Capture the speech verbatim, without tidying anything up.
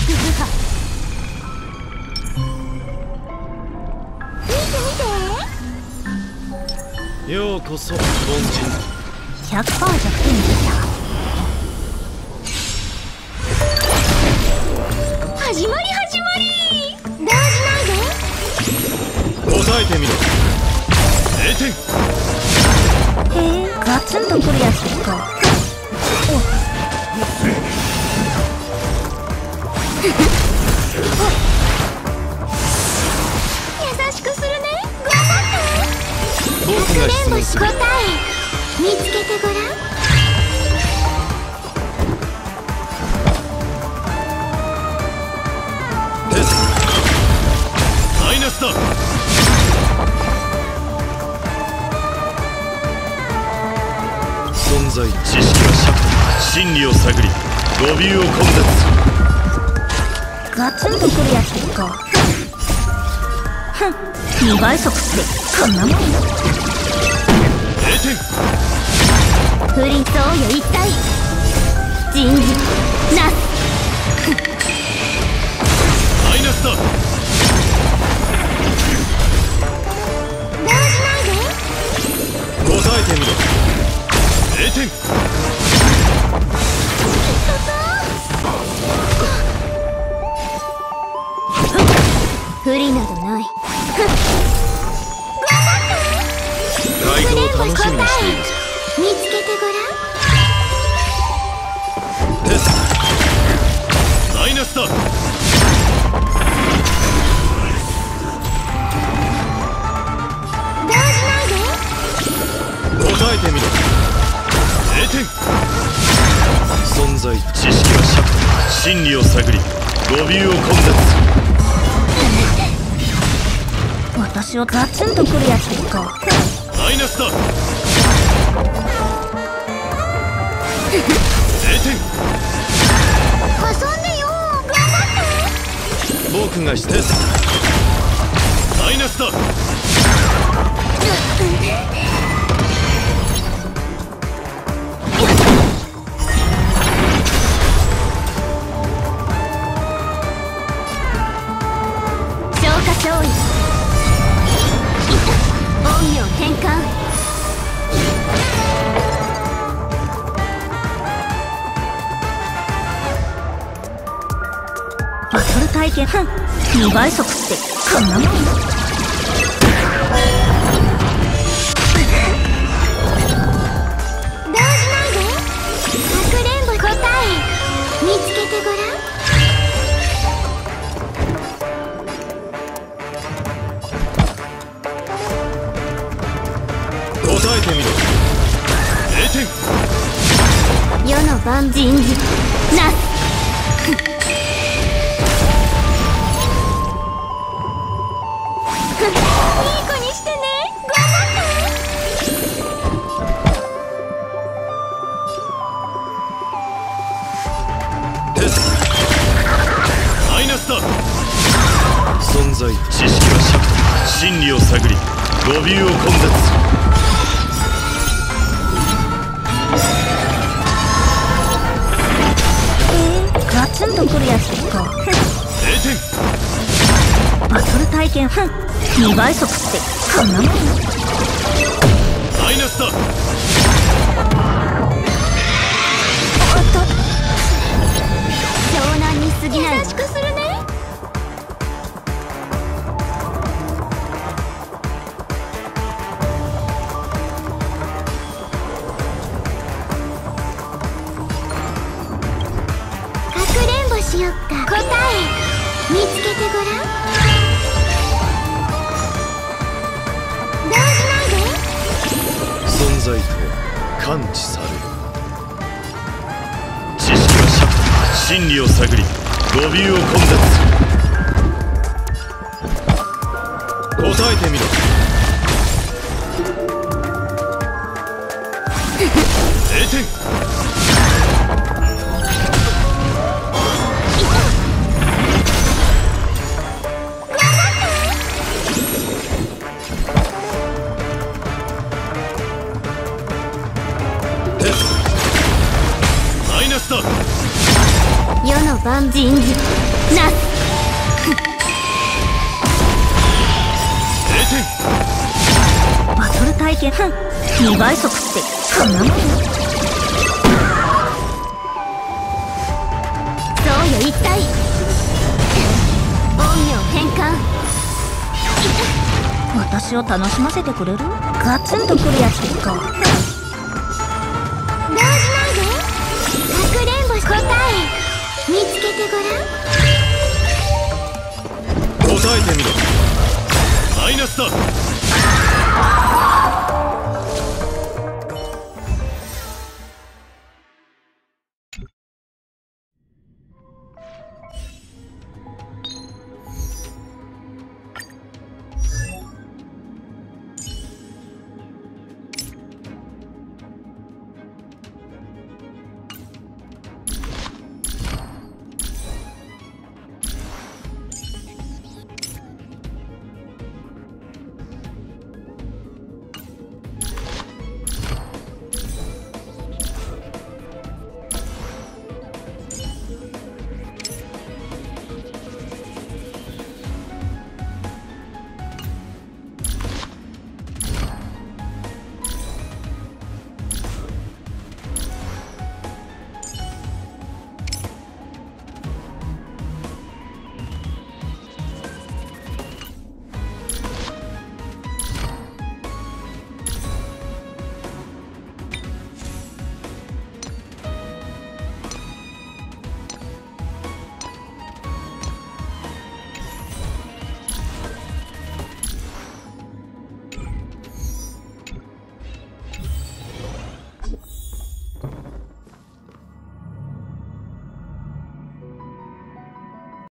ようこそ凡人。 ひゃくパーセント弱点でした。始まり始まり。動じないで。 答えてみろ。れいてん。 へえ、ガツンとくるやつですか。優しくするね。頑張って。 僕が質問する。 答え見つけてごらん。 マイナスだ。存在知識は尺、真理を探り語尾を混雑。 ガツンとくるやつですか。ふん、にばい速ってこんなもん。れいてん。 不倫そうよ一体。人事なす。 マイナスだ。 動じないで。 答えてみろ。れいてん。 不利などない。 回答を楽しみにしているぞ。 見つけてごらん。 テスト。マイナスだ。 動じないで。 答えてみろ。れいてん。存在知識は尺、真理を探り語尾を混雑。 私はガツンとくるやつですか。 マイナスだ。れいてん。 遊んでよ。頑張って。 僕がしてマイナスだ。 消化勝利。陰陽転換。バトル体験。にばい速ってこんなもん。動じないで。かくれんぼ。答え見つけてごらん。 答えてみろ。れいてん。 世の万人事なす。いい子にしてね。頑張って。テスト。マイナスだ。存在知識は尺、真理を探り語尾を混雑。 ガツンとくるやつですか。 れいてん。 バトル体験。にばい速ってこんなもん。 マイナスだ。 おっと、湘南に過ぎない。優しくするね。かくれんぼしよっか。答え見つけてごらん。動じないで。 存在とは感知される。知識は尺、真理を探り語尾を混雑。答えてみろ。れいてん。マイナスだ。 世の万人事なすれいてん。 バトル体験ふんにばい速ってこんなもんよ。そうよ一体陰陽変換。私を楽しませてくれる？ガツンとくるやつですか。動じないで。かくれんぼ答え見つけてごらん。 答えてみろ。マイナスだ。